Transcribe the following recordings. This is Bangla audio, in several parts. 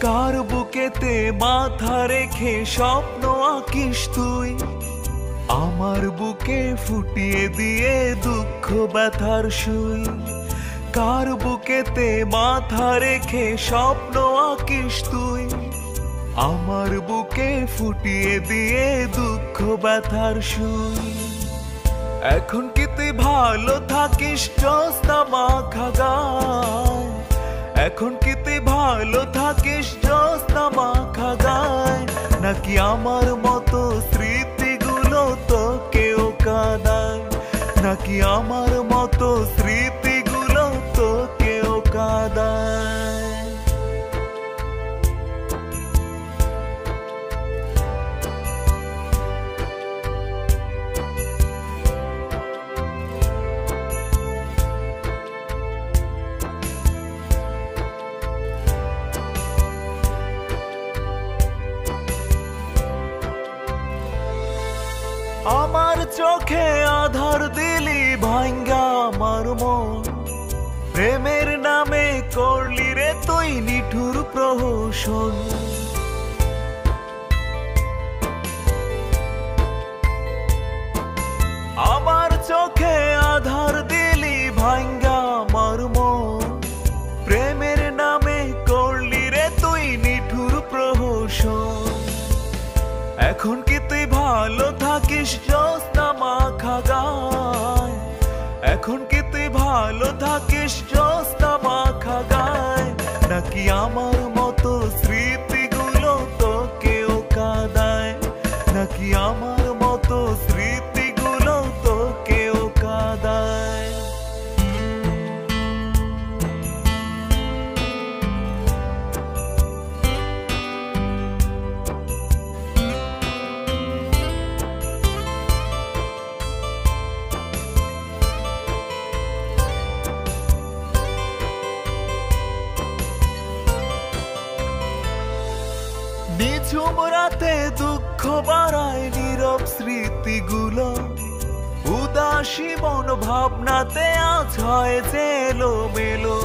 কার বুকেতে মাথা রেখে স্বপ্ন আঁকিস তুই, আমার বুকে ফুটিয়ে দিয়ে দুঃখ ব্যথার সুই। কার বুকেতে মাথা রেখে স্বপ্ন আঁকিস তুই, আমার বুকে ফুটিয়ে দিয়ে দুঃখ ব্যথার সুই। এখন কি তুই ভালো থাকিস জ্যোৎস্না মাখা গায়, এখন কি তুই ভালো থাকিস জ্যোৎস্না মাখা গায়, নাকি আমার মতো স্মৃতিগুলো তোকেও কাঁদায়, নাকি আমার মতো স্মৃতিগুলো তোকেও কাঁদায়। আমার চোখে আধার দিলি ভাঙ্গা আমার মন, প্রেমের নামে করলি রে তুই নিঠুর প্রহসন। আমার চোখে আধার দিলি ভাঙ্গা আমার মন, প্রেমের নামে করলি রে তুই নিঠুর প্রহসন। এখন কি তুই ভালো থাকিস জ্যোৎস্না মাখা গায়, এখন কি তুই ভালো থাকিস জ্যোৎস্না মাখা গায়, নাকি আমার মতো স্মৃতিগুলো তোকেও কাঁদায়, নাকি আমার মতো স্মৃতিগুলো তোকেও কাঁদায়। নিঝুম রাতে দুঃখ বাড়ায় নীরব স্মৃতিগুলো, উদাসী মন ভাবনাতে আজ হয় যে এলোমেলো।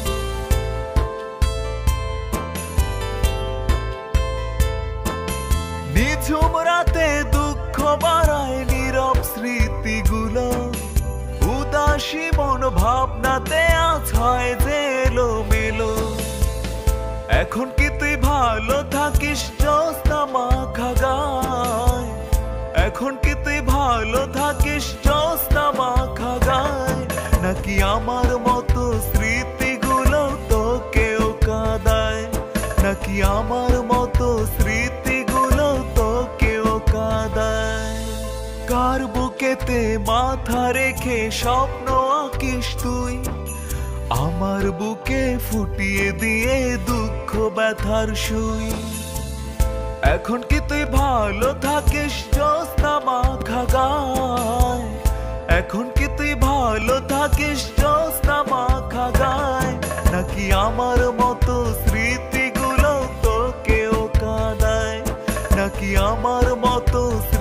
নিঝুম রাতে দুঃখ বাড়ায় নীরব স্মৃতিগুলো, উদাসী মন ভাবনাতে আজ হয় যে এলোমেলো। এখন কি তুই ভালো থাকিস জ্যোৎস্না মাখা গায়, এখন কি তুই ভালো থাকিস জ্যোৎস্না মাখা গায়, নাকি আমার মতো স্মৃতিগুলো তোকেও কাঁদায়, নাকি আমার মতো স্মৃতিগুলো তোকেও কাঁদায়। কার বুকেতে মাথা রেখে স্বপ্ন আঁকিস তুই, আমার বুকে ফুটিয়ে দিয়ে দুঃখ ব্যথার সুই। এখন কি তুই ভালো থাকিস জ্যোৎস্না মাখা গায়, এখন কি তুই ভালো থাকিস জ্যোৎস্না মাখা গায়, নাকি আমার মতো স্মৃতিগুলো তোকেও কাঁদায়, নাকি আমার মতো